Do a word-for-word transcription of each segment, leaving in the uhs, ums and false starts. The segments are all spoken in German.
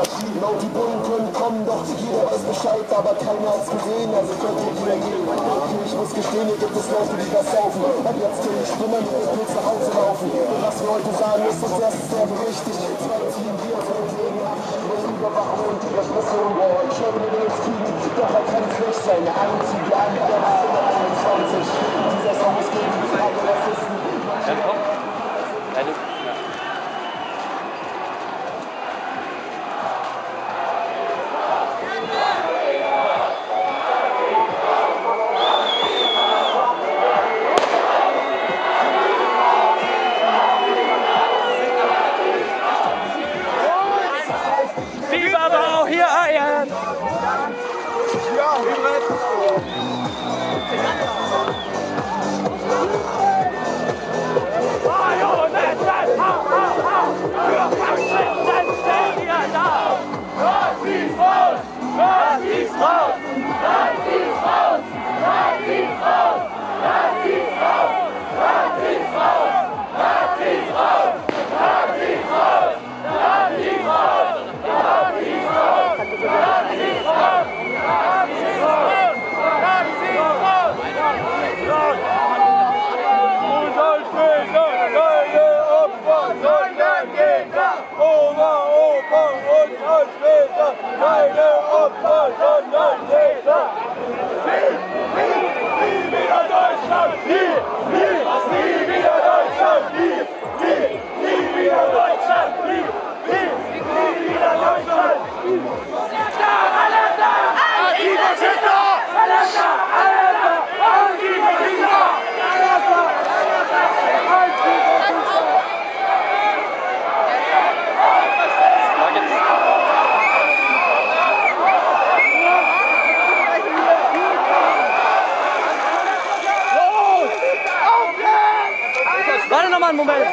Genau, die Bullen können kommen, doch jeder weiß Bescheid, aber keiner hat's gesehen, also könnt ihr wieder gehen. Okay, ich muss gestehen, hier gibt es Leute, die das saufen. Ab jetzt können die Stimmen mit dem Pilz nach Hause laufen. Und was wir heute sagen, ist uns erstes sehr richtig. Zwei ziehen wir so gegen ab, mit Überwachung und Überschlüsselung. Ich höre mir nichts kriegen, doch er kann frech sein. Der einzige andere einundzwanzig. Dieser Song ist gegen die Frage Rassisten. Ja, komm. Deine Liebe aber auch hier Eiern! Ja, Hybrid! Marionetten, hau, hau, hau! Für Faschisten stehen wir da! Nazis raus! Nazis raus! Nazis raus! Nazis raus! Nazis raus! Nazis raus! Nazis raus! Nazis raus! Nazis raus! Nazis raus! Nazis raus! Nazis raus! Nazis raus! Und als später keine Opfer, sondern Gegner! Oma, Opa und als später keine Opfer, sondern Täter! Nie, nie, nie wieder Deutschland! Nie, nie, nie wieder Deutschland! Nie, nie, nie wieder Deutschland! Nie, nie, nie wieder Deutschland! Alerta! Alerta! Antifaschista! Alerta! Alerta! Antifaschista! Alerta! Alerta! Antifaschista! Warte noch mal einen Moment!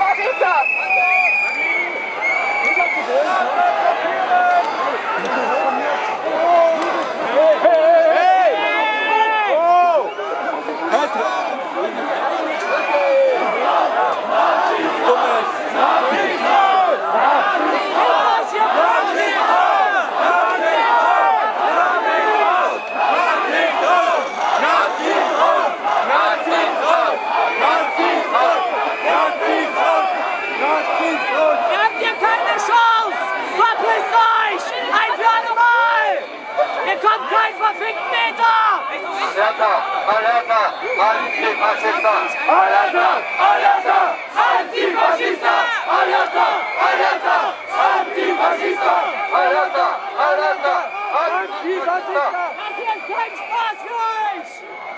Habt ihr keine Chance? Verpisst euch! Ein für alle Mal! Ihr kommt keinen verfickten Meter! Alerta! Alerta! Antifaschista! Alerta! Alerta! Antifaschista! Alerta! Alerta! Antifaschista! Alerta! Alerta! Antifaschista! Das hier ist kein Spaß für euch!